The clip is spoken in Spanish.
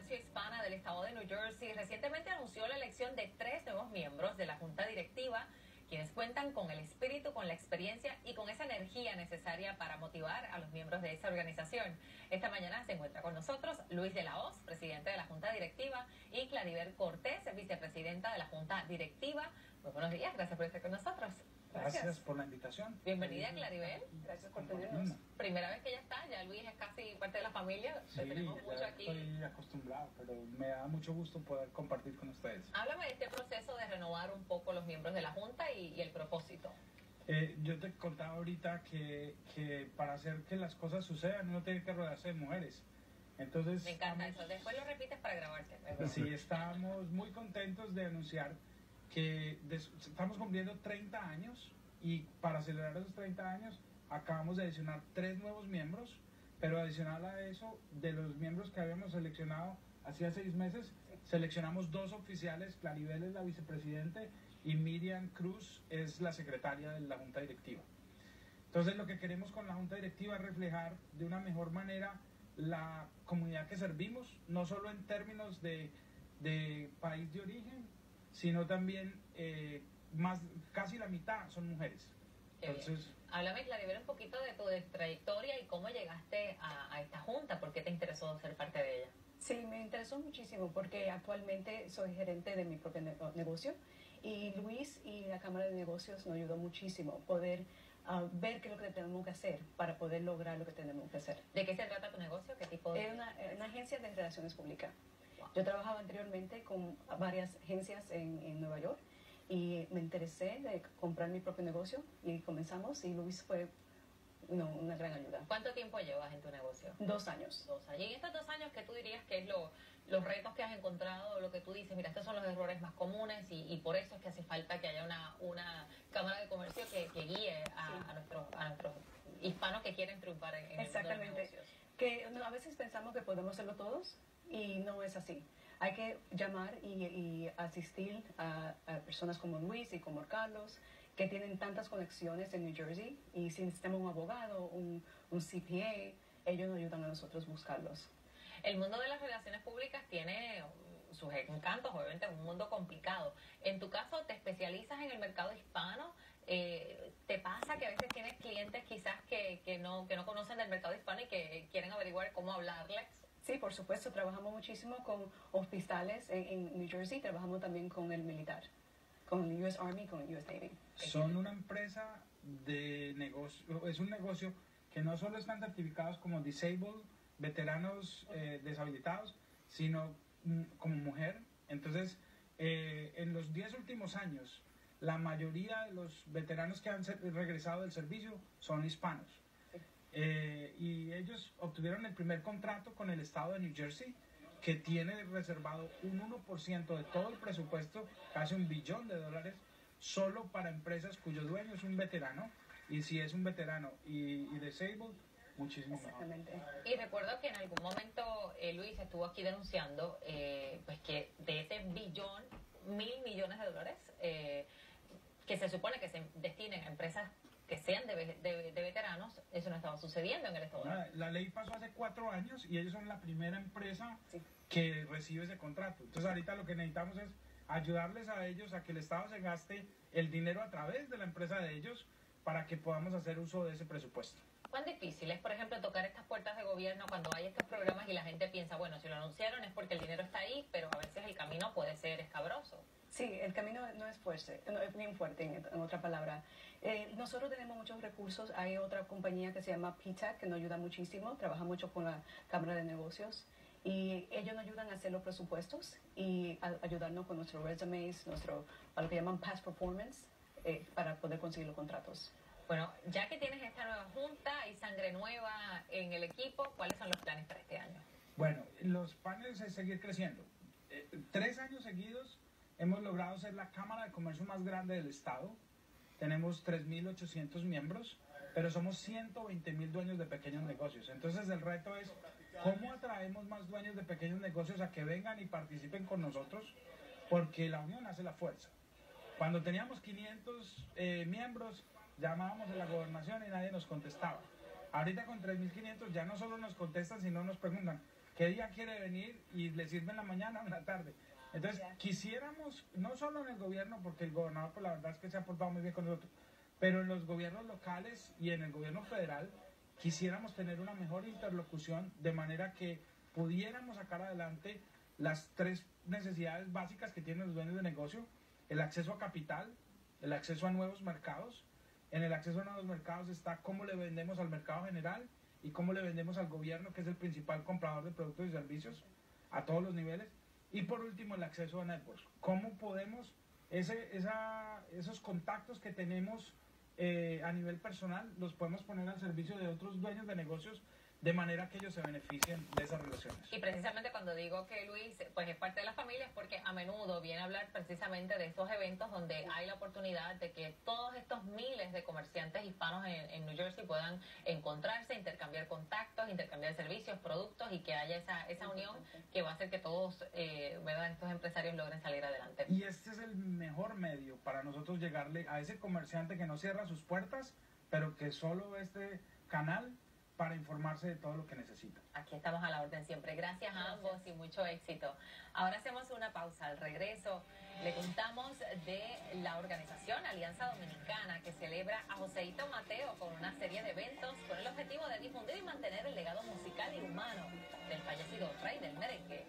Comercio Hispana del estado de New Jersey recientemente anunció la elección de 3 nuevos miembros de la Junta Directiva, quienes cuentan con el espíritu, con la experiencia y con esa energía necesaria para motivar a los miembros de esa organización. Esta mañana se encuentra con nosotros Luis de la Hoz, presidente de la Junta Directiva, y Claribel Cortés, vicepresidenta de la Junta Directiva. Muy buenos días, gracias por estar con nosotros. Gracias por la invitación. Bienvenida, Claribel. Gracias por tenernos. Primera vez que ella está, ya Luis es casi parte de la familia. Sí, tenemos mucho aquí. Estoy acostumbrado, pero me da mucho gusto poder compartir con ustedes. Háblame de este proceso de renovar un poco los miembros de la Junta y el propósito. Yo te contaba ahorita que para hacer que las cosas sucedan uno tiene que rodearse de mujeres. Entonces, Me encanta eso. Después lo repites para grabarte. Sí, estamos muy contentos de anunciar que estamos cumpliendo 30 años y para celebrar esos 30 años acabamos de adicionar 3 nuevos miembros, pero adicional a eso, de los miembros que habíamos seleccionado hacía 6 meses, seleccionamos 2 oficiales. Claribel es la vicepresidente y Miriam Cruz es la secretaria de la Junta Directiva. Entonces lo que queremos con la Junta Directiva es reflejar de una mejor manera la comunidad que servimos, no solo en términos de país de origen, sino también casi la mitad son mujeres. Entonces, háblame, Claribel, un poquito de tu trayectoria y cómo llegaste a esta junta, ¿por qué te interesó ser parte de ella? Sí, me interesó muchísimo porque actualmente soy gerente de mi propio negocio y Luis y la Cámara de Negocios nos ayudó muchísimo poder ver qué es lo que tenemos que hacer para poder lograr lo que tenemos que hacer. ¿De qué se trata tu negocio? ¿Qué tipo de...? Es una agencia de relaciones públicas. Yo trabajaba anteriormente con varias agencias en Nueva York y me interesé de comprar mi propio negocio y comenzamos y Luis fue una gran ayuda. ¿Cuánto tiempo llevas en tu negocio? 2 años. 2 años. Y en estos 2 años, ¿qué tú dirías que es los retos que has encontrado, lo que tú dices, mira, estos son los errores más comunes y por eso es que hace falta que haya una Cámara de Comercio que guíe a nuestros hispanos que quieren triunfar en el mundo de los negocios? Que a veces pensamos que podemos hacerlo todos y no es así. Hay que llamar y asistir a personas como Luis y como Carlos, que tienen tantas conexiones en New Jersey, y si necesitamos un abogado, un CPA, ellos nos ayudan a nosotros buscarlos. El mundo de las relaciones públicas tiene sus encantos, obviamente es un mundo complicado. En tu caso, ¿te especializas en el mercado hispano? ¿Te pasa que a veces tienes clientes quizás que no conocen del mercado hispano y que quieren averiguar cómo hablarles? Sí, por supuesto, trabajamos muchísimo con hospitales en New Jersey, trabajamos también con el militar, con el US Army, con el US Navy. Son una empresa de negocio, es un negocio que no solo están certificados como disabled, veteranos deshabilitados, sino como mujer. Entonces, en los 10 últimos años, la mayoría de los veteranos que han regresado del servicio son hispanos. Y ellos obtuvieron el primer contrato con el estado de New Jersey, que tiene reservado un 1% de todo el presupuesto, casi $1 billón, solo para empresas cuyo dueño es un veterano, y si es un veterano y disabled, muchísimo mejor. Exactamente. Y recuerdo que en algún momento Luis estuvo aquí denunciando pues que de ese billón, $1.000 millones que se supone que se destinen a empresas que sean de veteranos, eso no estaba sucediendo en el estado. La ley pasó hace 4 años y ellos son la primera empresa Sí. que recibe ese contrato. Entonces ahorita lo que necesitamos es ayudarles a ellos a que el Estado se gaste el dinero a través de la empresa de ellos para que podamos hacer uso de ese presupuesto. ¿Cuán difícil es, por ejemplo, tocar estas puertas de gobierno cuando hay estos programas y la gente piensa, bueno, si lo anunciaron es porque el dinero está ahí, pero a veces el camino puede ser escabroso? Sí, el camino no es fuerte, no es bien fuerte, en otra palabra. Nosotros tenemos muchos recursos. Hay otra compañía que se llama PTAC que nos ayuda muchísimo, trabaja mucho con la Cámara de Negocios y ellos nos ayudan a hacer los presupuestos y a ayudarnos con nuestros resumes, a lo que llaman past performance, para poder conseguir los contratos. Bueno, ya que tienes esta nueva junta y sangre nueva en el equipo, ¿cuáles son los planes para este año? Bueno, los planes es seguir creciendo. 3 años seguidos hemos logrado ser la Cámara de Comercio más grande del estado. Tenemos 3.800 miembros, pero somos 120.000 dueños de pequeños negocios. Entonces el reto es cómo atraemos más dueños de pequeños negocios a que vengan y participen con nosotros, porque la unión hace la fuerza. Cuando teníamos 500 miembros, llamábamos a la gobernación y nadie nos contestaba. Ahorita con 3.500 ya no solo nos contestan, sino nos preguntan, qué día quiere venir y le sirve en la mañana o en la tarde. Entonces, quisiéramos, no solo en el gobierno, porque el gobernador, pues la verdad es que se ha portado muy bien con nosotros, pero en los gobiernos locales y en el gobierno federal, quisiéramos tener una mejor interlocución de manera que pudiéramos sacar adelante las tres necesidades básicas que tienen los dueños de negocio: el acceso a capital, el acceso a nuevos mercados. En el acceso a nuevos mercados está cómo le vendemos al mercado general y cómo le vendemos al gobierno, que es el principal comprador de productos y servicios a todos los niveles. Y por último, el acceso a networks. ¿Cómo podemos esos contactos que tenemos a nivel personal los podemos poner al servicio de otros dueños de negocios de manera que ellos se beneficien de esas relaciones? Y precisamente cuando digo que Luis pues es parte de la familia es porque a menudo viene a hablar precisamente de estos eventos donde hay la oportunidad de que todos estos miles de comerciantes hispanos en New Jersey puedan encontrarse, intercambiar contactos, intercambiar servicios, productos, y que haya esa unión que va a hacer que todos ¿verdad? Estos empresarios logren salir adelante. Y este es el mejor medio para nosotros llegarle a ese comerciante que no cierra sus puertas, pero que solo este canal para informarse de todo lo que necesita. Aquí estamos a la orden siempre. Gracias a ambos y mucho éxito. Ahora hacemos una pausa. Al regreso le contamos de la organización Alianza Dominicana, que celebra a Joseito Mateo con una serie de eventos con el objetivo de difundir y mantener el legado musical y humano del fallecido rey del merengue.